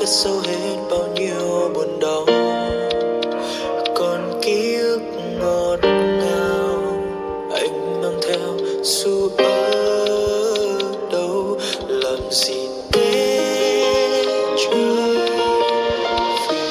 cất sâu hết bao nhiêu buồn đau, còn ký ức ngọt ngào anh mang theo dù ở đâu. Làm gì để trời về,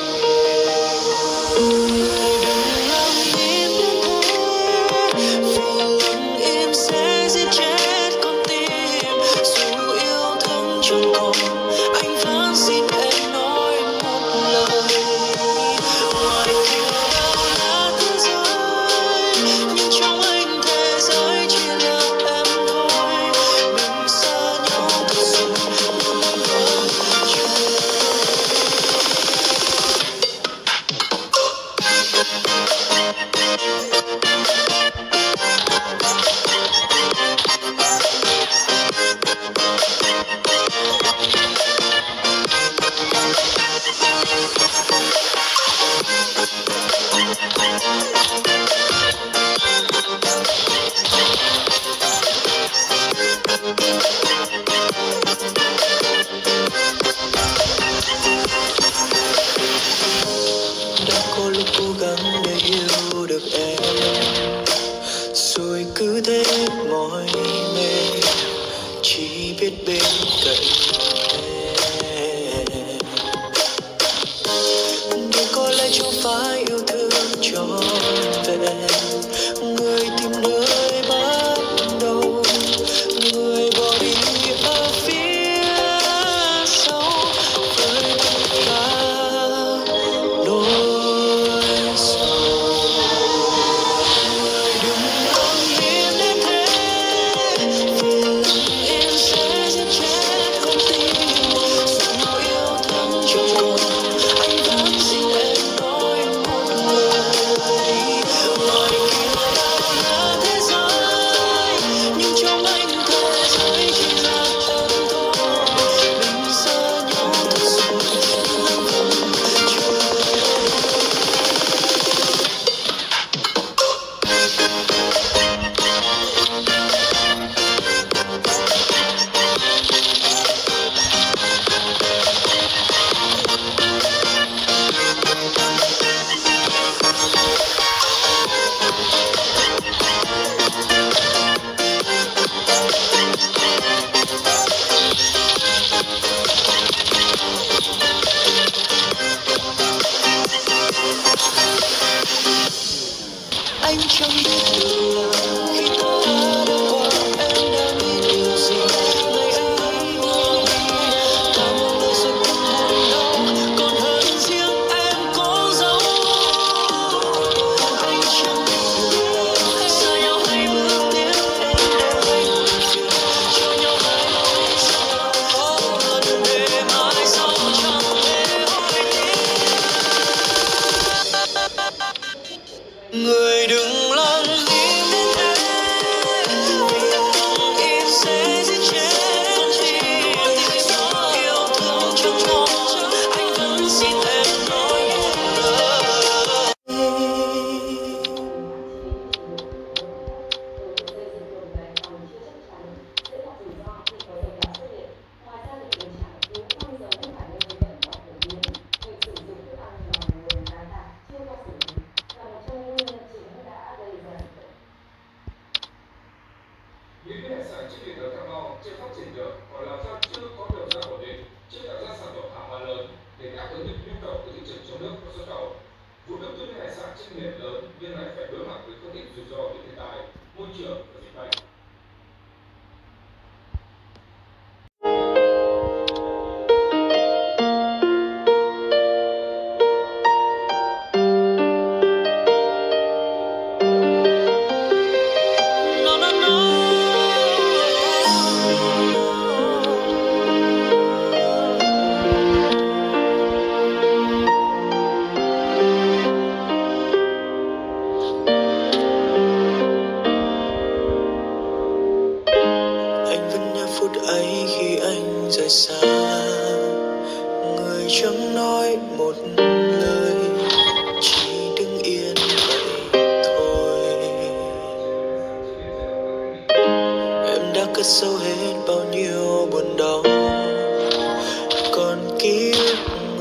đừng làm im đến thế, vì lặng im sẽ giết chết con tim. Dù yêu thương chẳng còn, anh vẫn xin em nói một lời. Ngoài kia bao la thế giới, nhưng trong anh thế giới chỉ là em thôi. Mình xa nhau thật rồi, nhưng anh vẫn chờ. Đã có lúc cố gắng để yêu được em, rồi cứ thế mỏi mệt, chỉ biết bên cạnh em. Nhưng có lẽ chẳng phải yêu thương trọn vẹn, người tìm nơi bắt đầu, người bỏ đi ở phía sau với tất cả nỗi sầu. Người đừng làm im đến thế, vì lặng im sẽ giết chết con tim. Dù yêu thương chẳng còn, anh vẫn xin em nói một lời. Ngoài kia bao la thế giới, nhưng trong anh thế giới chỉ là em thôi. Mình xa nhau thật rồi, nhưng anh vẫn chờ. Anh chẳng biết được là khi ta đã qua em đã biết điều gì. Ngày anh ấy bỏ đi, ta mang lời rồi cũng buồn đau, còn hơn riêng em cố giấu. Anh chẳng biết được là xa nhau hay bước tiếp, em đều hay buồn phiền cho nhau hai lối xa. Một lần để mãi sau chẳng thể hối tiếc. Người đừng làm im đến thế, vì lặng im sẽ giết chết con tim. Dù yêu thương chẳng còn, anh vẫn xin em nói một lời. Những hải sản trên biển ở Cà Mau chưa phát triển được hoặc là do chưa có đầu ra ổn định, chưa tạo ra sản phẩm hàng hóa lớn để đáp ứng được nhu cầu của thị trường trong nước và xuất khẩu. Vụ đầu tư hải sản trên biển lớn nhưng lại phải đối mặt với không ít rủi ro về thiên tai, môi trường và dịch bệnh. No, no, no. Anh vẫn nhớ phút ấy khi anh rời xa, người chẳng nói một lời, chỉ đứng yên vậy thôi. Em đã cất sâu hết bao nhiêu buồn đau, còn ký ức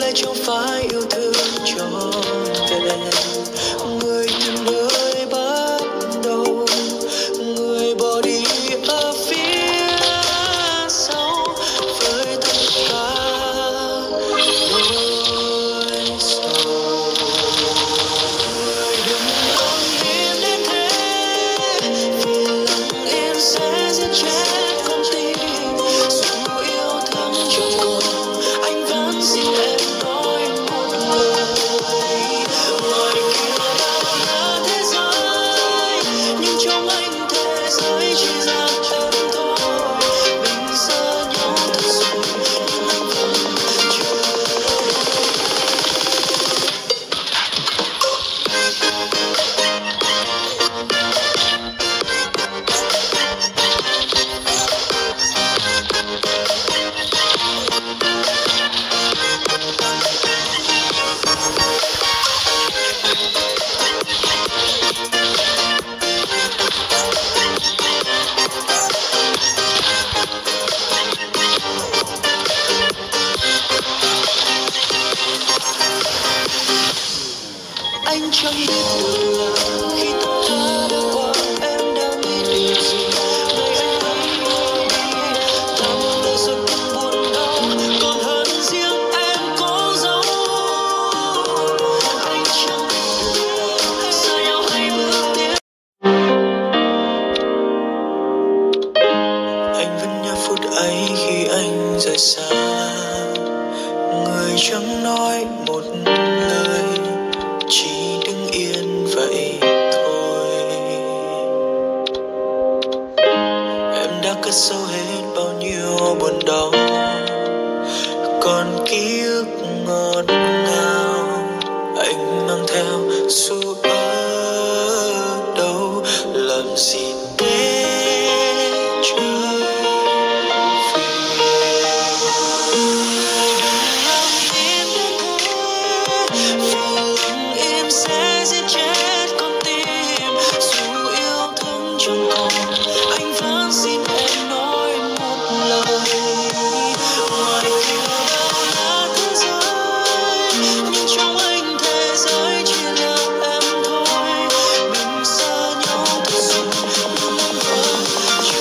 lại chẳng phải yêu thương trọn vẹn. Người tìm nơi bắt đầu, người bỏ đi ở phía sau với tất cả nỗi sầu. Người đừng lặng im đến thế, vì lặng im sẽ giết chết con tim. Dù yêu thương chẳng còn, anh vẫn xin em nói một lời. Ngoài kia bao la thế giới, nhưng trong anh thế giới chỉ là em thôi. Mình xa nhau thật rồi, nhưng anh vẫn chưa. Anh chẳng biết được là khi tất cả đã qua em đang nghĩ điều gì. Ngày anh thấy đi làm đời rồi cũng buồn đau, còn hơn riêng em cố giấu. Anh chẳng biết được là xa nhau hay bước tiếp. Anh vẫn nhớ phút ấy khi anh rời xa, người chẳng nói một lời, chỉ đứng yên vậy thôi. Em đã cất sâu hết bao nhiêu buồn đau, còn ký ức ngọt ngào anh mang theo dù ở đâu. Làm gì để trở về. Đừng lặng im đến thế, vì lặng im sẽ giết chết con tim. Dù yêu thương chẳng còn, anh vẫn xin em nói một lời. Ngoài kia bao la thế giới, nhưng trong anh thế giới chỉ là em thôi. Mình xa nhau thật rồi, nhưng anh vẫn chưa.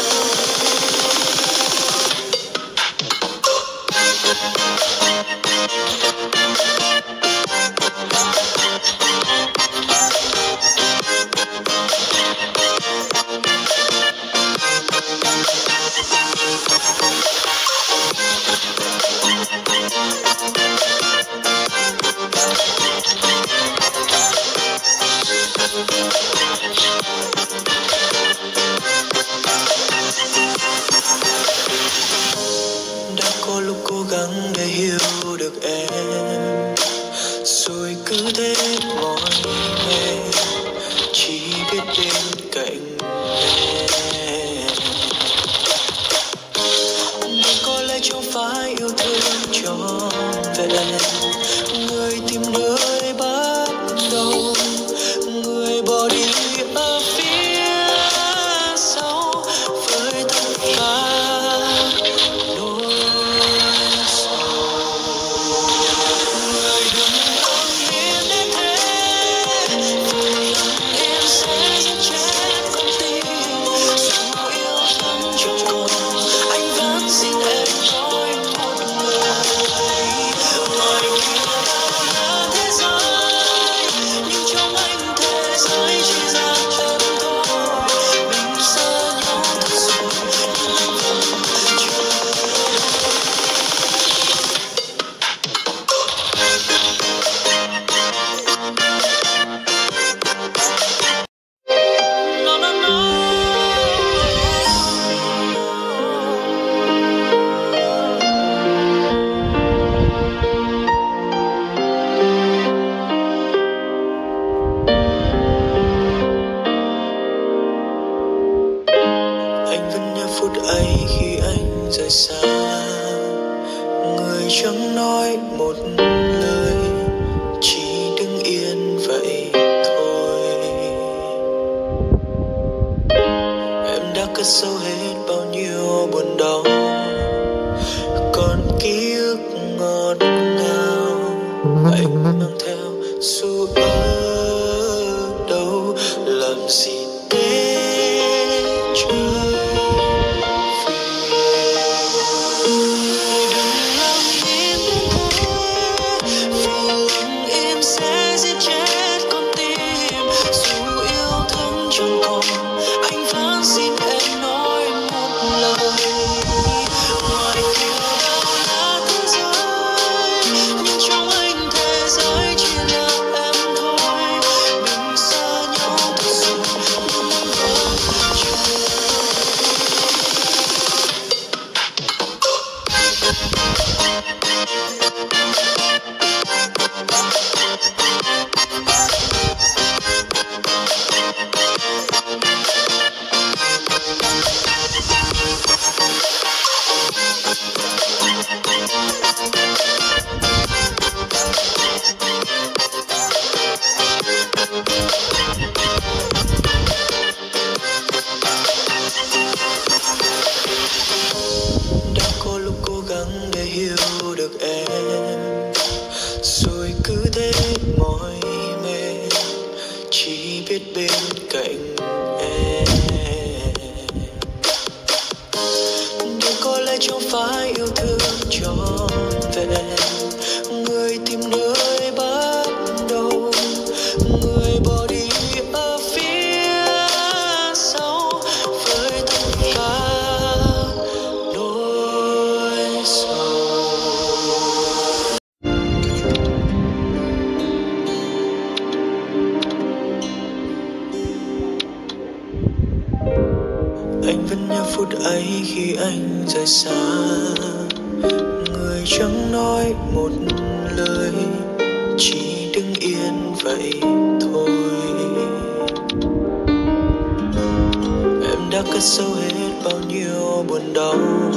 Đã có lúc cố gắng để hiểu được em, rồi cứ thế mỏi mệt, chỉ biết bên cạnh em. Nhưng có lẽ chẳng phải yêu thương trọn vẹn. Người tìm nơi bắt đầu, người bỏ đi ở phía sau với tất cả nỗi sầu. Người đừng lặng im đến thế, vì lặng im sẽ giết chết con tim. Dù yêu thương chẳng còn, anh vẫn xin em nói một lời. Ngoài kia bao la thế giới, nhưng trong anh thế giới chỉ là em thôi. Mình xa nhau thật rồi, nhưng anh vẫn chưa. No, no, no. Anh vẫn nhớ phút ấy khi anh rời xa, người chẳng nói một lời, chỉ đứng yên vậy thôi. Em đã cất sâu hết bao nhiêu buồn đau, còn ký ức ngọt ngào yêu được em, rồi cứ thế mỏi mệt chỉ biết bên cạnh em. Nhưng có lẽ chẳng phải yêu thương trọn vẹn, người tìm nơi bắt đầu, người bỏ đi ở phía sau với tất cả nỗi sầu. Anh vẫn nhớ phút ấy khi anh rời xa, người chẳng nói một lời, chỉ đứng yên vậy thôi. Em đã cất giấu hết bao nhiêu buồn đau,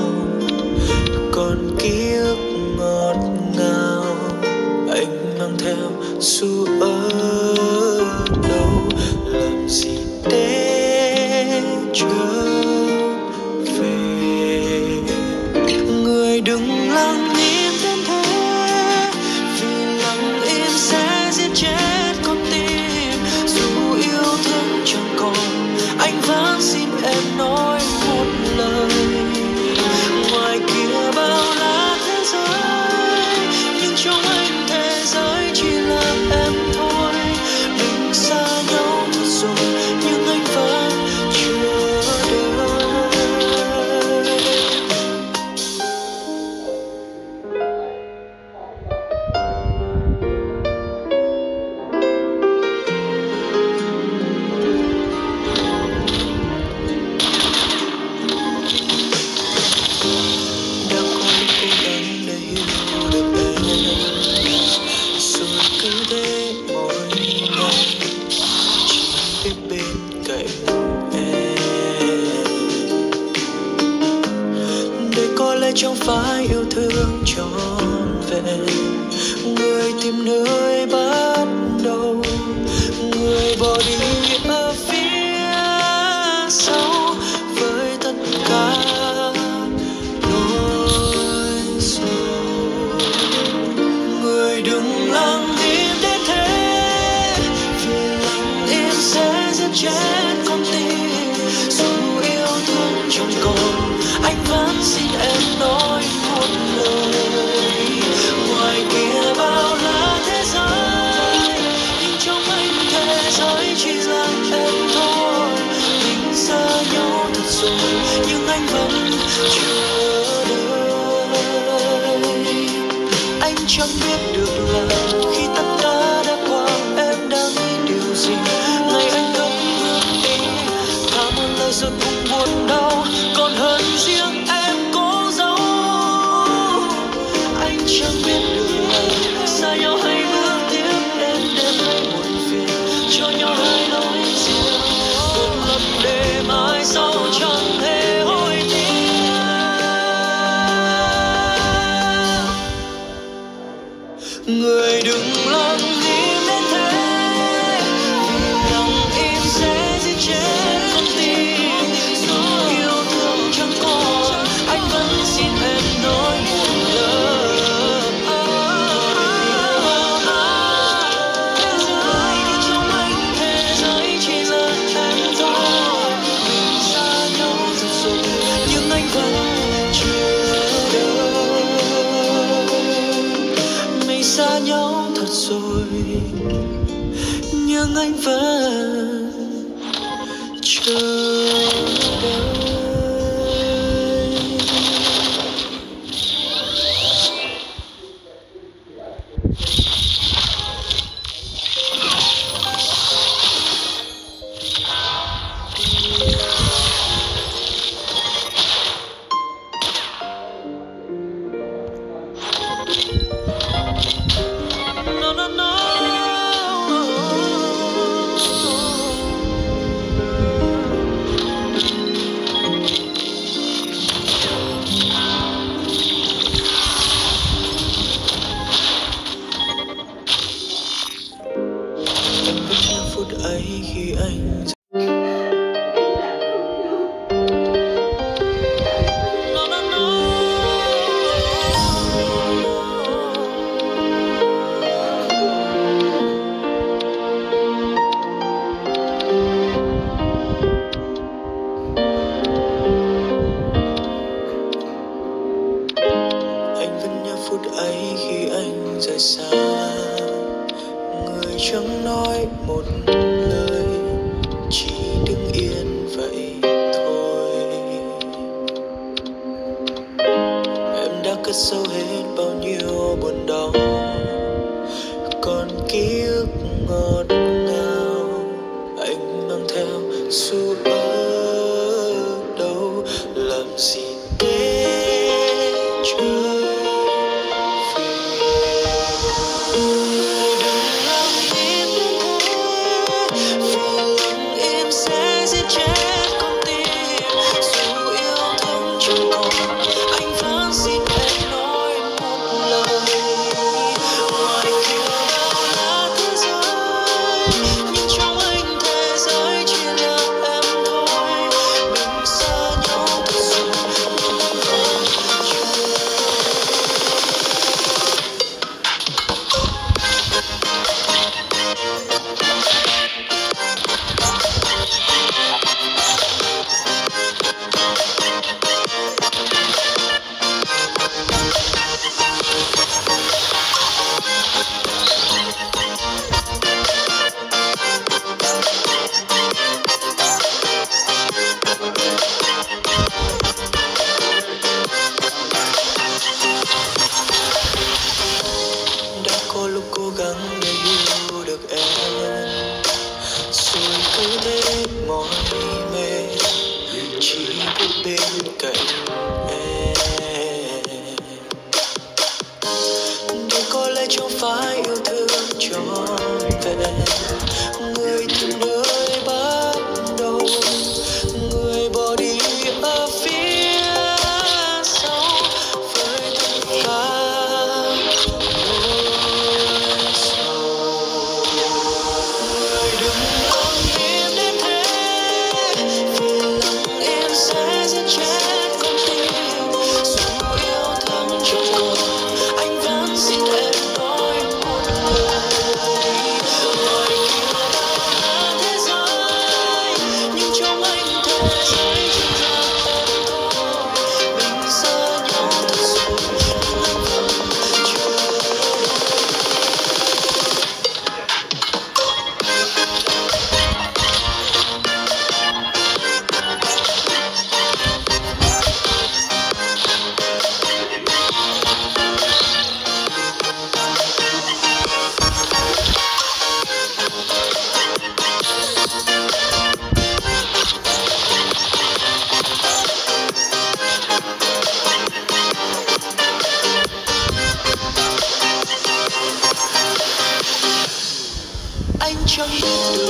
còn ký ức ngọt ngào anh mang theo dù ở đâu. Làm gì để trở về, người đừng lặng im đến thế, vì lặng im sẽ giết chết con tim. Dù yêu thương chẳng còn, anh vẫn xin em nói một lời. Ngoài kia bao la thế giới, nhưng trong anh thế giới chỉ là em thôi. Mình xa nhau thật rồi, nhưng anh vẫn chờ đợi. Đã có những cố gắng để hiểu được em, rồi cứ thế mỗi ngày chỉ biết bên cạnh em. Đây có lẽ chẳng phải yêu thương trọn vẹn, người tìm nơi bắt đầu, người bỏ đi ở phía sau với tất cả nỗi sầu. Người đừng lặng im đến thế, vì lặng im sẽ giết chết con tim. Dù yêu thương chẳng còn, anh vẫn xin em nói một lời. Ngoài kia bao la thế giới, nhưng trong anh thế giới chỉ là em thôi. Mình xa nhau thật rồi, nhưng anh vẫn chờ đợi. Anh chẳng biết được là khi tất cả đã qua, em đang nghĩ điều gì. Ngày anh cất bước đi, thả một lời rồi cũng buồn đau, còn hơn riêng em cố giấu. Anh chẳng biết được là xa nhau hay bước tiếp, em đem lại buồn phiền cho nhau hai lối riêng. Một lần để mai sau chẳng hề hối tiếc. Người đừng lặng im đến thế, vì lặng im sẽ giết chết con tim. Dù yêu thương chẳng còn, anh vẫn xin em nói một lời. Thế giới nhưng trong anh thế giới chỉ là em thôi. Mình xa nhau thật rồi, nhưng anh vẫn chờ đợi. Mình xa nhau thật rồi, nhưng anh vẫn chờ đợi. No, no, no. phút ấy khi anh rời xa, người chẳng nói một lời, chỉ đứng yên vậy thôi. Em đã cất giấu hết bao nhiêu buồn đau, còn ký ức ngọt ngào anh mang theo dù ở đâu, làm gì để trở về. Đừng làm tim đến thế, vì lặng im sẽ giết chết con tim. Dù yêu thương chẳng còn, anh vẫn xin em nói một lời. Ngoài kia đâu là thế giới, nhưng trong anh thế giới chỉ là em thôi. Mình xa nhau thật sự, nhưng anh vẫn chưa. Đã có lúc cố gắng để yêu được em, rồi cứ thế mỏi mệt, chỉ biết bên cạnh em. Đây có lẽ chẳng phải yêu thương trọn vẹn, người từ nơi bắt đầu, người bỏ đi ở phía sau với tất cả nỗi sầu. Người đừng lặng im đến thế, vì lặng im sẽ giết chết con tim. Dù yêu thương chẳng còn, anh vẫn xin em nói một lời. Ngoài kia bao là thế giới, nhưng trong anh thế giới chỉ là em thôi. Mình xa nhau thật rồi, nhưng anh vẫn chưa. Anh chẳng biết